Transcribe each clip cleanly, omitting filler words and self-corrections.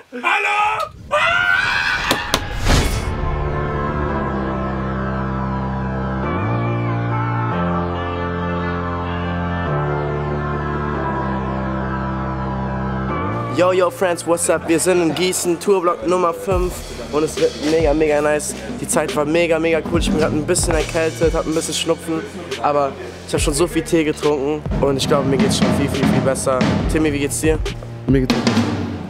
Hallo! Yo, yo, Friends, what's up? Wir sind in Gießen, Tourblock Nummer 5 und es wird mega, mega nice. Die Zeit war mega, mega cool. Ich bin gerade ein bisschen erkältet, habe ein bisschen Schnupfen, aber ich habe schon so viel Tee getrunken und ich glaube, mir geht's schon viel, viel, viel besser. Timmy, wie geht's dir? Mir geht's gut.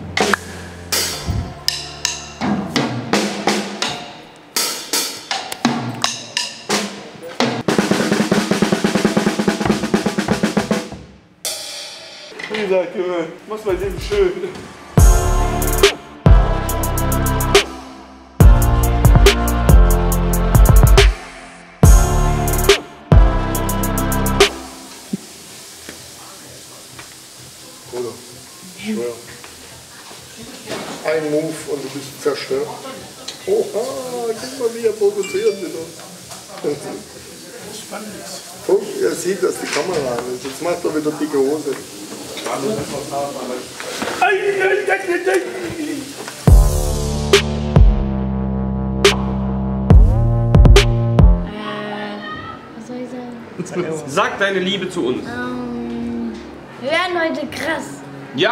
Wie gesagt, Junge, mach's mal Leben schön. Bruder, ich schwör. Ein Move und du bist zerstört. Oha, guck mal, wie er provoziert wieder. Guck, er sieht, dass die Kamera an ist. Jetzt macht er wieder dicke Hose. Was soll ich sagen? Sag deine Liebe zu uns. Wir werden heute krass. Ja!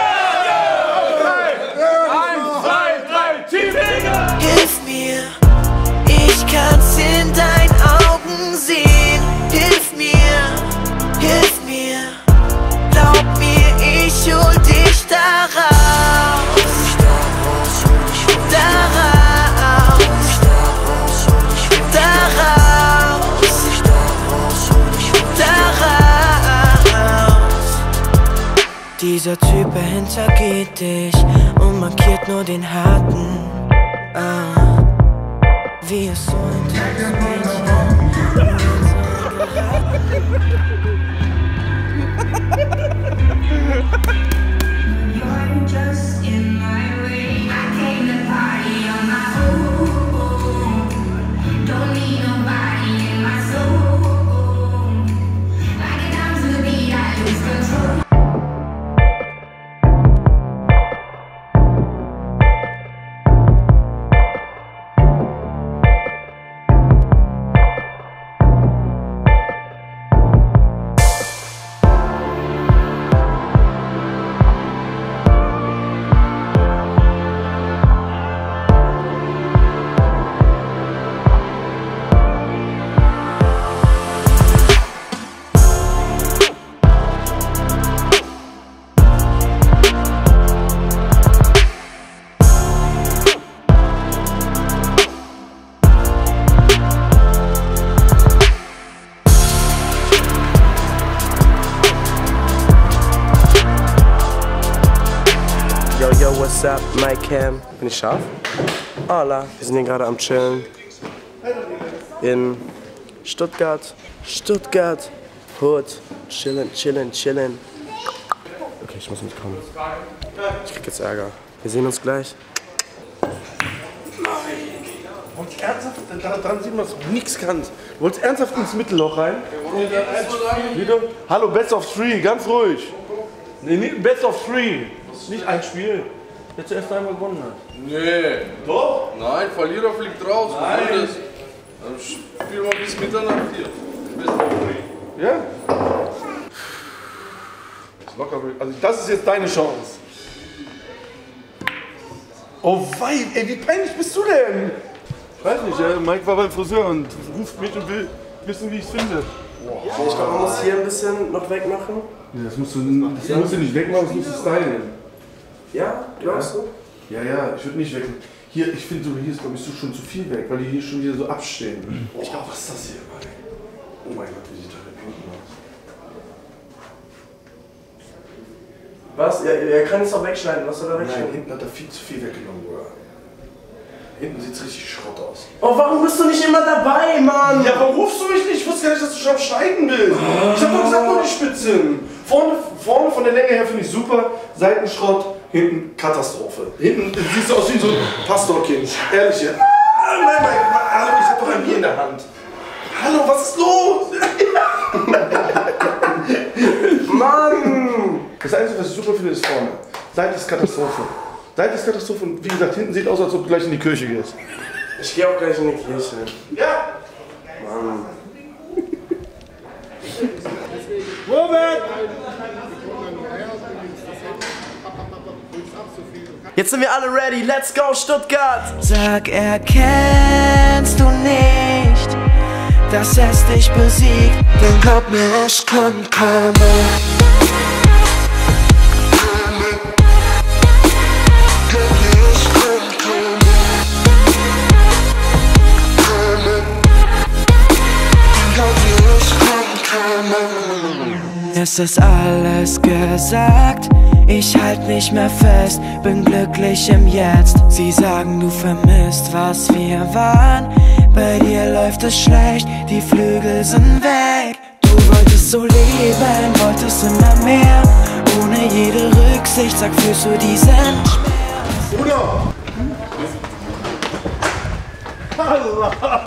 Eins, zwei, drei, Team Mega! Hilf mir, ich kann's in deinen Augen sehen. Hilf mir, glaub mir, ich hol dich da raus. Dieser Typ, er hintergeht dich und markiert nur den Harten. Wie es so ein Yo, yo, what's up? My Cam. Bin ich scharf? Hola. Wir sind hier gerade am Chillen. In Stuttgart. Hood. Chillen. Okay, ich muss mitkommen. Ich krieg jetzt Ärger. Wir sehen uns gleich. Und ernsthaft, daran sieht man, dass du nichts kannst. Du wolltest ernsthaft ins Mittelloch rein? Wieder? Hallo, Best of 3, ganz ruhig. Nee, nicht Best of 3. Nicht ein Spiel, der zuerst einmal gewonnen hat. Nee. Doch? Nein, Verlierer fliegt raus. Nein. Dann spielen wir bis Mitternacht hier. Best of 3. Ja? Also das ist jetzt deine Chance. Oh wei, ey, wie peinlich bist du denn? Ich weiß nicht, Mike war beim Friseur und ruft mich und will wissen, wie ich es finde. Ich glaube, man muss hier ein bisschen noch wegmachen. Nee, das musst du nicht wegmachen, das musst du stylen. Ja? Glaubst du? Ja, ich würde nicht weg. Hier, ich finde, hier ist, glaube ich, schon zu viel weg, weil die hier schon wieder so abstehen. Ich glaube, was ist das hier? Oh mein Gott, wie sieht das hinten aus? Was? Er kann es doch wegschneiden. Was soll er wegschneiden? Nein, hinten hat er viel zu viel weggenommen, Bruder. Hinten sieht es richtig Schrott aus. Oh, warum bist du nicht immer dabei, Mann? Ja, warum rufst du mich nicht? Ich wusste gar nicht, dass du schon am Schneiden bist. Ich hab doch gesagt, wo die Spitzen. Vorne von der Länge her finde ich super. Seitenschrott, hinten Katastrophe. Hinten siehst du aus wie so ein Pastorkind. Ehrlich jetzt. Nein, hallo, ich hab doch ein Bier in der Hand. Hallo, was ist los? Mann! Das Einzige, was ich super finde, ist vorne. Seite ist Katastrophe. Seiteskatastrophe und wie gesagt, hinten sieht aus, als ob du gleich in die Kirche gehst. Ich gehe auch gleich in die Kirche. Ja! Mann. Robert! Jetzt sind wir alle ready. Let's go, Stuttgart! Sag, erkennst du nicht, dass es dich besiegt? Denn glaub mir, es kommt keiner. Es ist alles gesagt, ich halt nicht mehr fest, bin glücklich im Jetzt. Sie sagen, du vermisst, was wir waren. Bei dir läuft es schlecht, die Flügel sind weg. Du wolltest so leben, wolltest immer mehr. Ohne jede Rücksicht, sag, fühlst du diesen Schmerz? Bruder! Allah!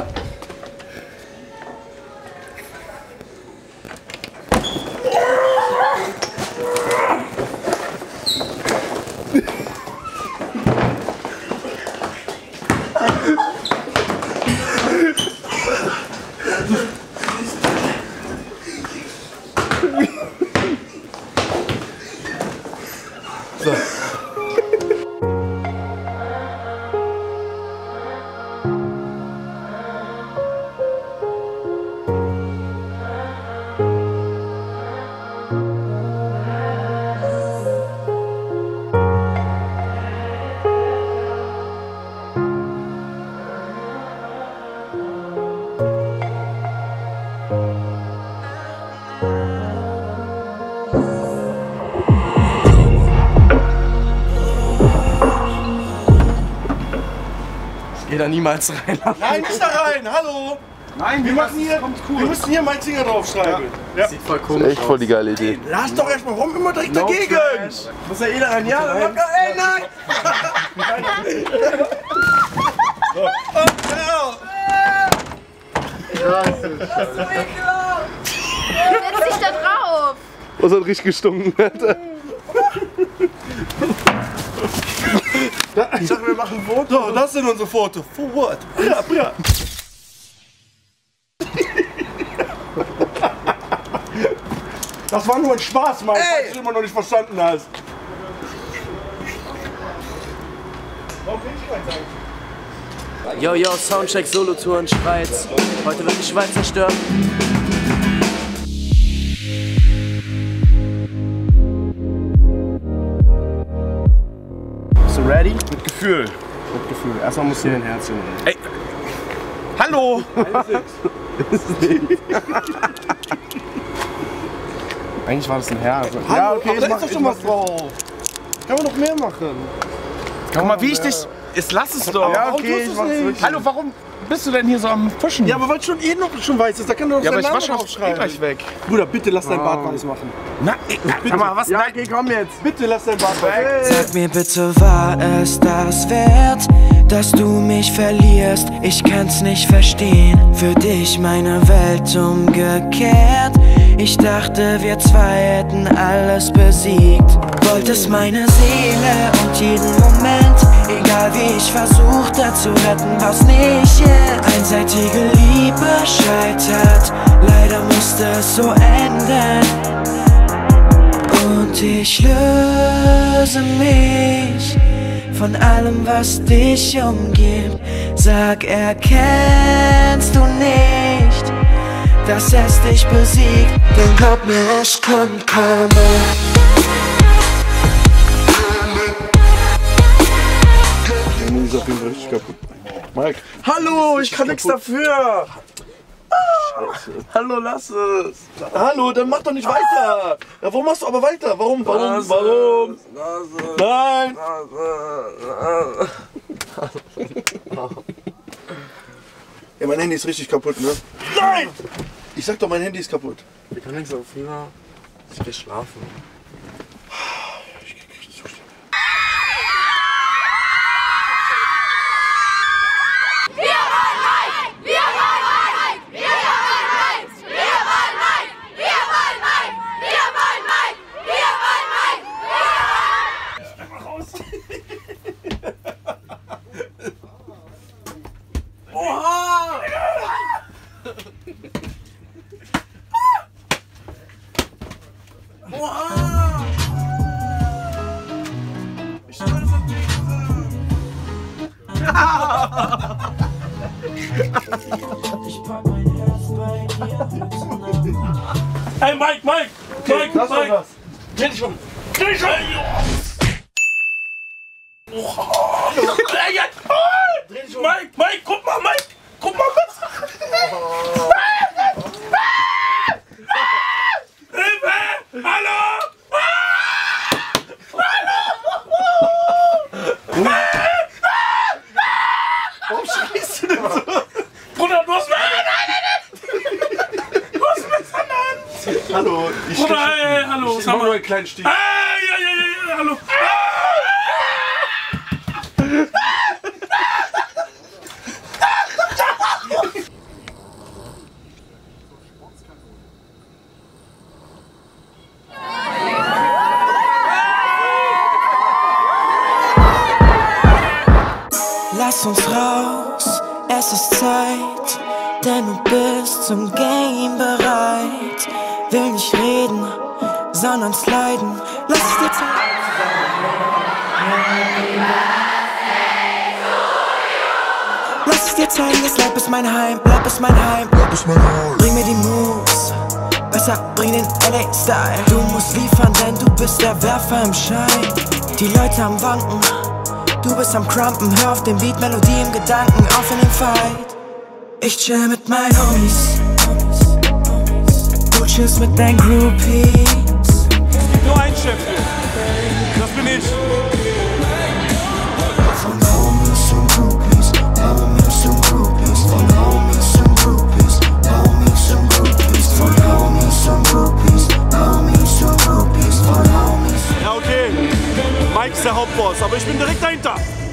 So. Geh da niemals rein. Nein, nicht da rein, hallo! Nein, wir machen hier, wir müssen hier meinen Finger draufschreiben. Ja. Sieht voll komisch Echt voll die geile Idee. Lass doch erstmal rum, immer direkt dagegen! Muss ja eh da rein. Ja, locker. Ey, nein! Setz dich da drauf. Was hat richtig gestunken, Alter? Ich sag, wir machen ein Foto. So, das sind unsere Fotos. Forward. Bra, bra. Das war nur ein Spaß, Mann, falls du immer noch nicht verstanden hast. Yo, yo, Soundcheck, Solo-Touren, Schweiz. Heute wird die Schweiz zerstört. Bist du ready? Mit Gefühl. Mit Gefühl. Erstmal musst du dir ein Herz nehmen. Ey. Hallo! Eigentlich war das ein Herz. Hallo, ja, okay, aber da ist doch schon was drauf. Kann man noch mehr machen. Guck mal, wie ich dich... Jetzt lass es doch. Ja, okay, ich mach's wirklich. Hallo, warum bist du denn hier so am Pushen? Ja, aber weil schon noch schon weiß ist, da kann du doch Ja, aber seinen ich Namen wasche draufschreiben. gleich weg. Bruder, bitte lass dein Bart weiß machen. Na, sag mal, was? Ja, okay, komm jetzt. Bitte lass dein Bart weiß. Sag mir bitte, war es das wert, dass du mich verlierst? Ich kann's nicht verstehen. Für dich meine Welt umgekehrt. Ich dachte, wir zwei hätten alles besiegt. Wolltest meine Seele und jeden Moment, egal wie ich versuchte zu retten, war's nicht jetzt. Einseitige Liebe scheitert, leider musste es so enden. Und ich löse mich von allem, was dich umgibt. Sag, erkennst du nicht, dass es dich besiegt? Denn glaub mir, es kommt keiner. Die ist auf jeden Fall richtig kaputt. Mike. Hallo, ich kann nichts dafür. Hallo, lass es. Hallo, dann mach doch nicht weiter. Ja, warum machst du aber weiter? Warum? Lass Warum? es, lass es, Nein! lass es. Ja, mein Handy ist richtig kaputt, ne? Nein! Ich sag doch, mein Handy ist kaputt. Ich kann nichts dafür. Ich will schlafen. Oha! Oha! Ich kann das nicht Ich pack mein Herz bei dir. Hey, Mike! Lass mal was. Dreh dich um! Dreh dich um! Mike, guck mal, Mike! Guck mal, was? Hilfe! Hallo! Warum schreist du denn so? Bruder, du hast Du hast mir das an der Hand! Hallo, Bruder, hey, hallo! Ich mach nur einen kleinen Stich. Ja, hallo! Lass uns raus, es ist Zeit, denn du bist zum Game bereit. Will nicht reden, sondern sliden. Lass es dir Zeit. Lass es dir zeigen, das Lab ist mein Heim, Lab ist mein Heim. Bring mir die Moves, besser bring den LA-Style. Du musst liefern, denn du bist der Werfer im Schein. Die Leute am Wanken, du bist am Crumpen, hör auf den Beat, Melodie im Gedanken, auf in den Fight. Ich chill mit meinen Homies, du chillst mit deinen Groupies. Nur ein Chef hier. Das bin ich. Von Homies und Groupies, Homies und Groupies, von Homies und Groupies, Homies und Groupies, von Homies und Groupies, Homies und Groupies, von Homies. Ja, okay. Mike ist der Hauptboss, aber ich bin direkt dahinter.